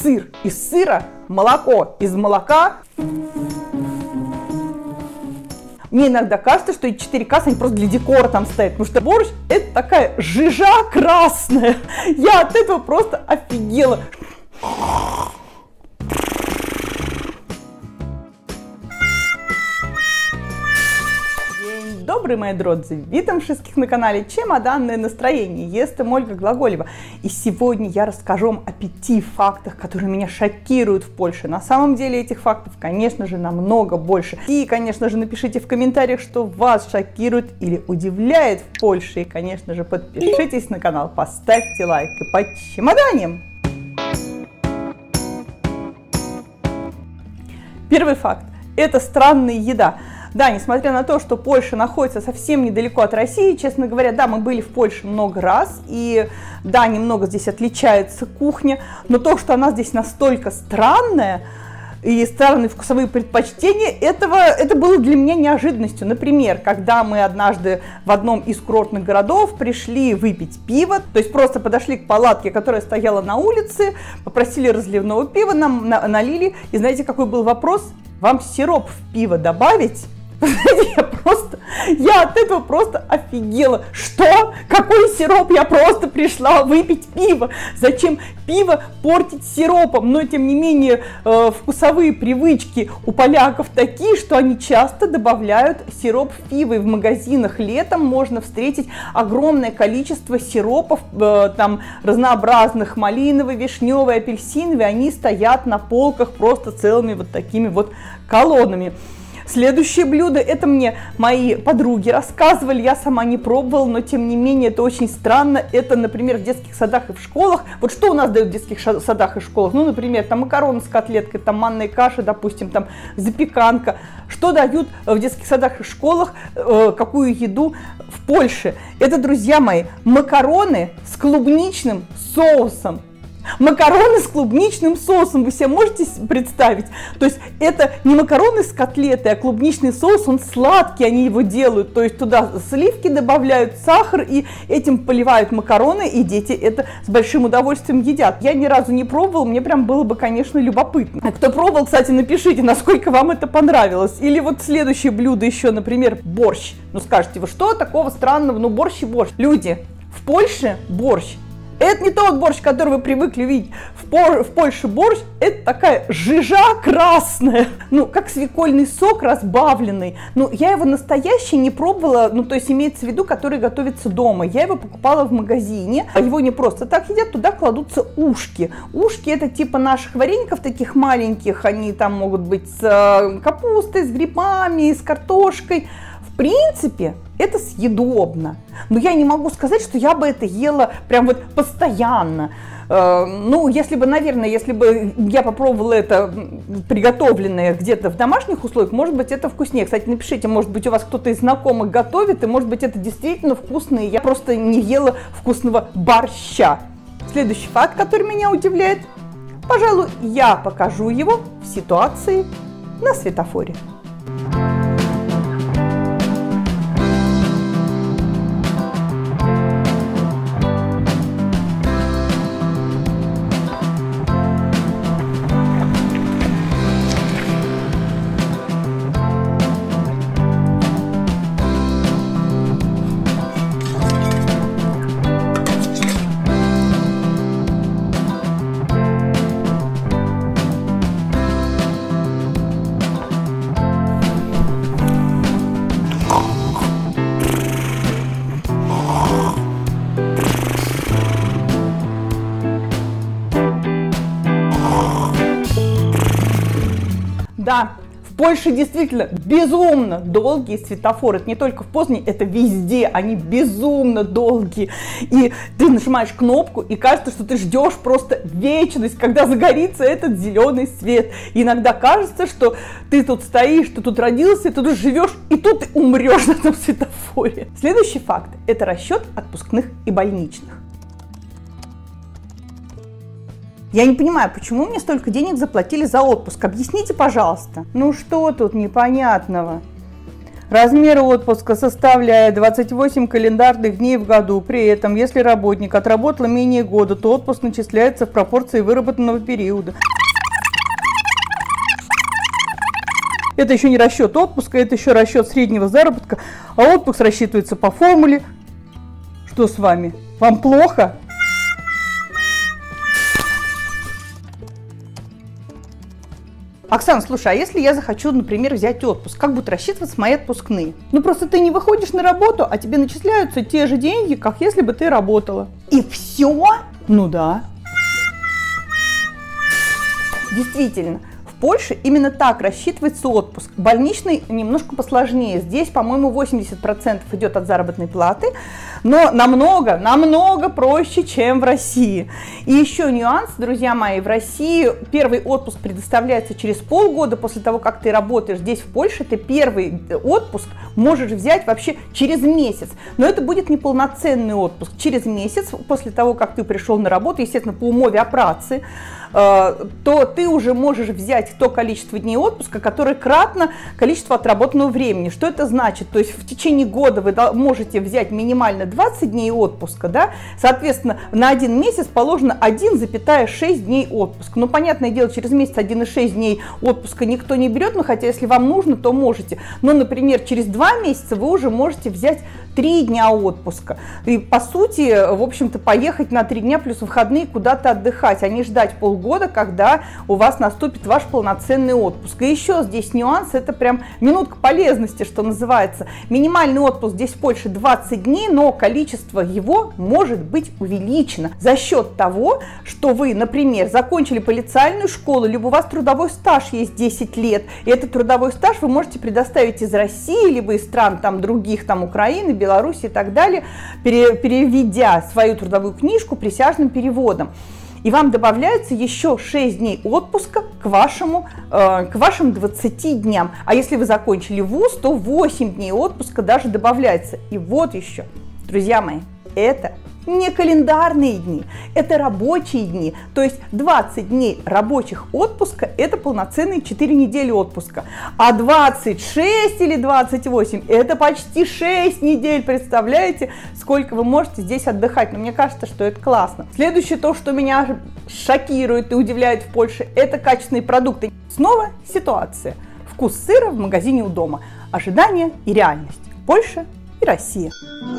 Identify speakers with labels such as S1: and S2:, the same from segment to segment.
S1: сыр, из сыра молоко, из молока. Мне иногда кажется, что эти 4 кассы, они просто для декора там стоят, потому что борщ – это такая жижа красная. Я от этого просто офигела. Добрый, мои дродзи! Вітам всіх на канале «Чемоданное настроение». Естем Ольга Глаголева. И сегодня я расскажу вам о 5 фактах, которые меня шокируют в Польше. На самом деле этих фактов, конечно же, намного больше. И, конечно же, напишите в комментариях, что вас шокирует или удивляет в Польше. И, конечно же, подпишитесь на канал, поставьте лайк и почемоданим! Первый факт – это странная еда. Да, несмотря на то, что Польша находится совсем недалеко от России, честно говоря, да, мы были в Польше много раз, и да, немного здесь отличается кухня, но то, что она здесь настолько странная, и странные вкусовые предпочтения, это было для меня неожиданностью. Например, когда мы однажды в одном из курортных городов пришли выпить пиво, то есть просто подошли к палатке, которая стояла на улице, попросили разливного пива, нам налили, и знаете, какой был вопрос? Вам сироп в пиво добавить? Я от этого просто офигела. Что? Какой сироп? Я просто пришла выпить пиво. Зачем пиво портить сиропом? Но, тем не менее, вкусовые привычки у поляков такие, что они часто добавляют сироп в пиво. И в магазинах летом можно встретить огромное количество сиропов, там разнообразных, малиновый, вишневый, апельсиновый. Они стоят на полках просто целыми вот такими вот колоннами. Следующее блюдо, это мне мои подруги рассказывали, я сама не пробовала, но тем не менее это очень странно. Это, например, в детских садах и в школах. Вот что у нас дают в детских садах и школах? Ну, например, там макароны с котлеткой, там манная каша, допустим, там запеканка. Что дают в детских садах и школах, какую еду в Польше? Это, друзья мои, макароны с клубничным соусом. Макароны с клубничным соусом, вы себе можете представить? То есть это не макароны с котлетой, а клубничный соус, он сладкий, они его делают. То есть туда сливки добавляют, сахар, и этим поливают макароны, и дети это с большим удовольствием едят. Я ни разу не пробовала, мне прям было бы, конечно, любопытно. Кто пробовал, кстати, напишите, насколько вам это понравилось. Или вот следующее блюдо еще, например, борщ. Ну скажете, вы что такого странного? Ну борщ и борщ. Люди, в Польше борщ. Это не тот борщ, который вы привыкли видеть. В Польше борщ – это такая жижа красная, ну, как свекольный сок разбавленный. Ну, я его настоящий не пробовала, ну, то есть имеется в виду, который готовится дома. Я его покупала в магазине. Его не просто так едят, туда кладутся ушки. Ушки – это типа наших вареников таких маленьких, они там могут быть с капустой, с грибами, с картошкой. В принципе, это съедобно, но я не могу сказать, что я бы это ела прям вот постоянно. Ну, если бы, наверное, если бы я попробовала это приготовленное где-то в домашних условиях, может быть, это вкуснее. Кстати, напишите, может быть, у вас кто-то из знакомых готовит, и может быть, это действительно вкусно, и я просто не ела вкусного борща. Следующий факт, который меня удивляет, пожалуй, я покажу его в ситуации на светофоре. Да, в Польше действительно безумно долгие светофоры. Это не только в Познані, это везде, они безумно долгие. И ты нажимаешь кнопку, и кажется, что ты ждешь просто вечность, когда загорится этот зеленый свет. И иногда кажется, что ты тут стоишь, ты тут родился, ты тут живешь, и тут ты умрешь на этом светофоре. Следующий факт – это расчет отпускных и больничных. Я не понимаю, почему мне столько денег заплатили за отпуск? Объясните, пожалуйста. Ну что тут непонятного? Размер отпуска составляет 28 календарных дней в году. При этом, если работник отработал менее года, то отпуск начисляется в пропорции выработанного периода. Это еще не расчет отпуска, это еще расчет среднего заработка, а отпуск рассчитывается по формуле. Что с вами? Вам плохо? Оксана, слушай, а если я захочу, например, взять отпуск, как будут рассчитываться мои отпускные? Ну просто ты не выходишь на работу, а тебе начисляются те же деньги, как если бы ты работала. И все? Ну да. Действительно. В Польше именно так рассчитывается отпуск. Больничный немножко посложнее. Здесь, по-моему, 80% идет от заработной платы, но намного проще, чем в России. И еще нюанс, друзья мои, в России первый отпуск предоставляется через полгода после того, как ты работаешь. Здесь, в Польше, ты первый отпуск можешь взять вообще через месяц. Но это будет неполноценный отпуск. Через месяц после того, как ты пришел на работу, естественно, по умове о праце, то ты уже можешь взять то количество дней отпуска, которое кратно количество отработанного времени. Что это значит? То есть в течение года вы можете взять минимально 20 дней отпуска, да? Соответственно, на один месяц положено 1,6 дней отпуска. Ну, понятное дело, через месяц 1,6 дней отпуска никто не берет, но хотя если вам нужно, то можете. Но, например, через 2 месяца вы уже можете взять 3 дня отпуска. И, по сути, в общем-то, поехать на 3 дня плюс выходные куда-то отдыхать, а не ждать полгода, когда у вас наступит ваш полноценный отпуск. И еще здесь нюанс, это прям минутка полезности, что называется. Минимальный отпуск здесь в Польше 20 дней, но количество его может быть увеличено за счет того, что вы, например, закончили полициальную школу, либо у вас трудовой стаж есть 10 лет, и этот трудовой стаж вы можете предоставить из России, либо из стран там других, там Украины, Беларуси и так далее, переведя свою трудовую книжку присяжным переводом. И вам добавляется еще 6 дней отпуска к вашим 20 дням. А если вы закончили вуз, то 8 дней отпуска даже добавляется. И вот еще, друзья мои, это не календарные дни, это рабочие дни. То есть 20 дней рабочих отпуска – это полноценные 4 недели отпуска. А 26 или 28 – это почти 6 недель. Представляете, сколько вы можете здесь отдыхать? Но мне кажется, что это классно. Следующее, то, что меня шокирует и удивляет в Польше – это качественные продукты. Снова ситуация. Вкус сыра в магазине у дома. Ожидание и реальность. Польша и Россия.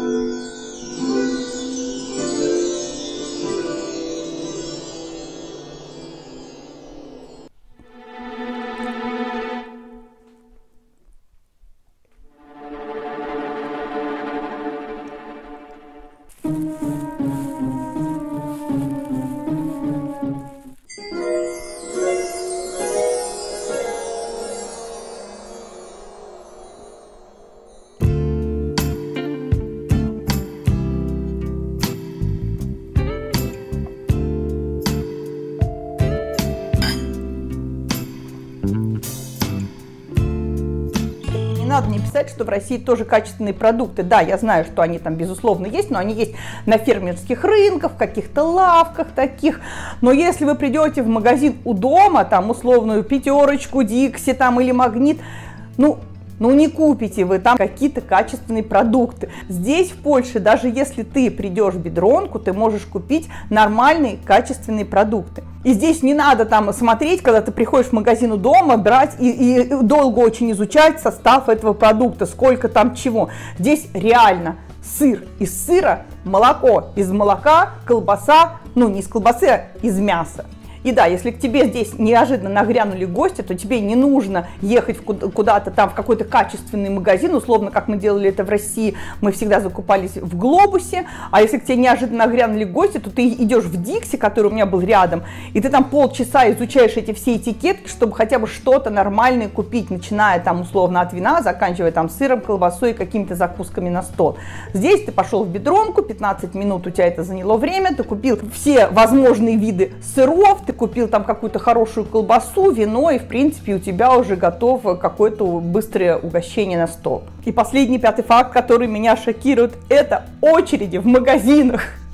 S1: Надо не писать, что в России тоже качественные продукты. Да, я знаю, что они там, безусловно, есть, но они есть на фермерских рынках, в каких-то лавках таких. Но если вы придете в магазин у дома, там, условную Пятерочку, Дикси там, или Магнит, ну, не купите вы там какие-то качественные продукты. Здесь, в Польше, даже если ты придешь в Бедронку, ты можешь купить нормальные качественные продукты. И здесь не надо там смотреть, когда ты приходишь в магазин у дома, брать и долго очень изучать состав этого продукта, сколько там чего. Здесь реально сыр из сыра, молоко из молока, колбаса, ну не из колбасы, а из мяса. И да, если к тебе здесь неожиданно нагрянули гости, то тебе не нужно ехать куда-то там в какой-то качественный магазин, условно, как мы делали это в России, мы всегда закупались в Глобусе, а если к тебе неожиданно нагрянули гости, то ты идешь в Дикси, который у меня был рядом, и ты там полчаса изучаешь эти все этикетки, чтобы хотя бы что-то нормальное купить, начиная там условно от вина, заканчивая там сыром, колбасой и какими-то закусками на стол. Здесь ты пошел в Бедронку, 15 минут у тебя это заняло время, ты купил все возможные виды сыров, ты купил там какую-то хорошую колбасу, вино, и в принципе у тебя уже готово какое-то быстрое угощение на стол. И последний, 5-й факт, который меня шокирует, это очереди в магазинах.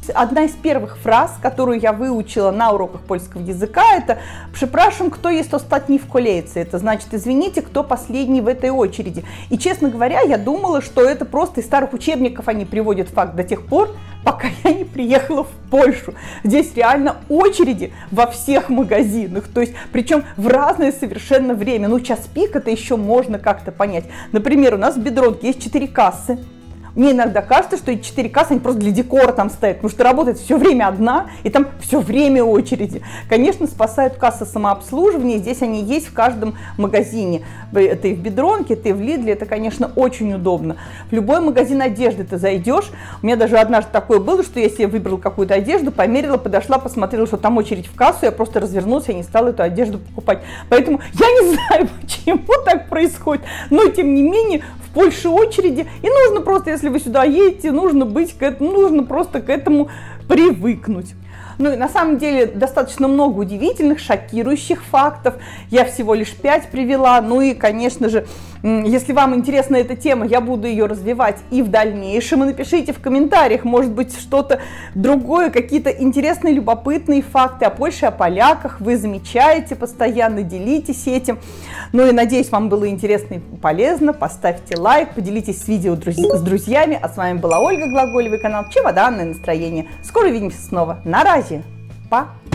S1: одна из первых фраз, которую я выучила на уроках польского языка, это «Przepraszam, кто есть ostatni в kolejce». Это значит «извините, кто последний в этой очереди». И, честно говоря, я думала, что это просто из старых учебников они приводят факт до тех пор, пока я не приехала в Польшу. Здесь реально очереди во всех магазинах, то есть причем в разное совершенно время. Ну, час пик это еще можно как-то понять. Например, у нас в Бедронке есть 4 кассы. Мне иногда кажется, что эти 4 кассы, они просто для декора там стоят, потому что работает все время одна, и там все время очереди. Конечно, спасают кассы самообслуживания, здесь они есть в каждом магазине. Это и в Бедронке, это и в Лидле, это, конечно, очень удобно. В любой магазин одежды ты зайдешь. У меня даже однажды такое было, что я себе выбрала какую-то одежду, померила, подошла, посмотрела, что там очередь в кассу, я просто развернулась, я не стала эту одежду покупать. Поэтому я не знаю, почему так происходит, но тем не менее в Польше очереди, и нужно просто, если вы сюда едете, нужно просто к этому привыкнуть. Ну и на самом деле достаточно много удивительных, шокирующих фактов. Я всего лишь 5 привела. Ну и, конечно же, если вам интересна эта тема, я буду ее развивать и в дальнейшем. И напишите в комментариях, может быть, что-то другое, какие-то интересные, любопытные факты о Польше, о поляках. Вы замечаете постоянно, делитесь этим. Ну и надеюсь, вам было интересно и полезно. Поставьте лайк, поделитесь с видео с друзьями. А с вами была Ольга Глаголева, канал «Чемоданное настроение». Скоро увидимся снова. На разе. Пока!